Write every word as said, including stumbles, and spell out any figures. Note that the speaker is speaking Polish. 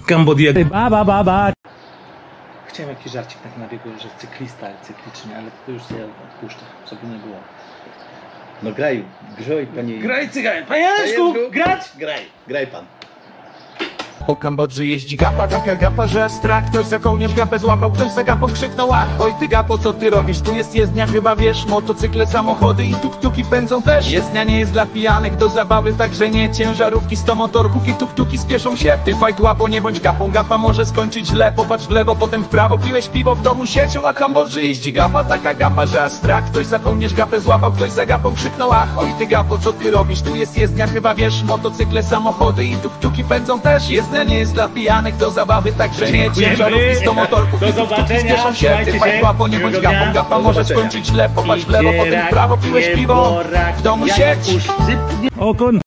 Kambodża. Ba, ba, ba, ba. Chciałem jakiś żarcik tak na biegu, że cyklista, cyklicznie, ale to już sobie odpuszczę, żeby nie było. No graj, graj panie. Graj cygan, panie Janeczku, grać? Graj, graj pan. Po Kambodży jeździ gapa, taka gapa, że strach. Ktoś za kołniem gapę złapał, ktoś za gapą krzyknął: ach, oj ty gapo, co ty robisz? Tu jest jezdnia, chyba wiesz, motocykle, samochody i tuk-tuki pędzą też. Jezdnia nie jest dla pijanych, do zabawy, także nie ciężarówki, sto motorków i tuk-tuki spieszą się. Ty fajt łapo, nie bądź gapą, gapa może skończyć źle. Popatrz w lewo, potem w prawo, piłeś piwo w domu siecią. A Kambodży jeździ gapa, taka gapa, że aż strach. Ktoś za kołnierz gapę złapał, ktoś za gapą krzyknął: ach, oj ty gapo, co ty robisz? Tu jest jezdnia, chyba wiesz, motocykle, samochody i tuk-tuki pędzą też. Jezdnia nie jest dla pijanych, do zabawy, także nie ciężarówki, sto motorków i tuk-tuki spieszą się. Ty fajt łapo, nie bądź gapą, gapa może skończyć źle. Popatrz w lewo, potem w prawo, piłeś piwo w domu sieć. O kon...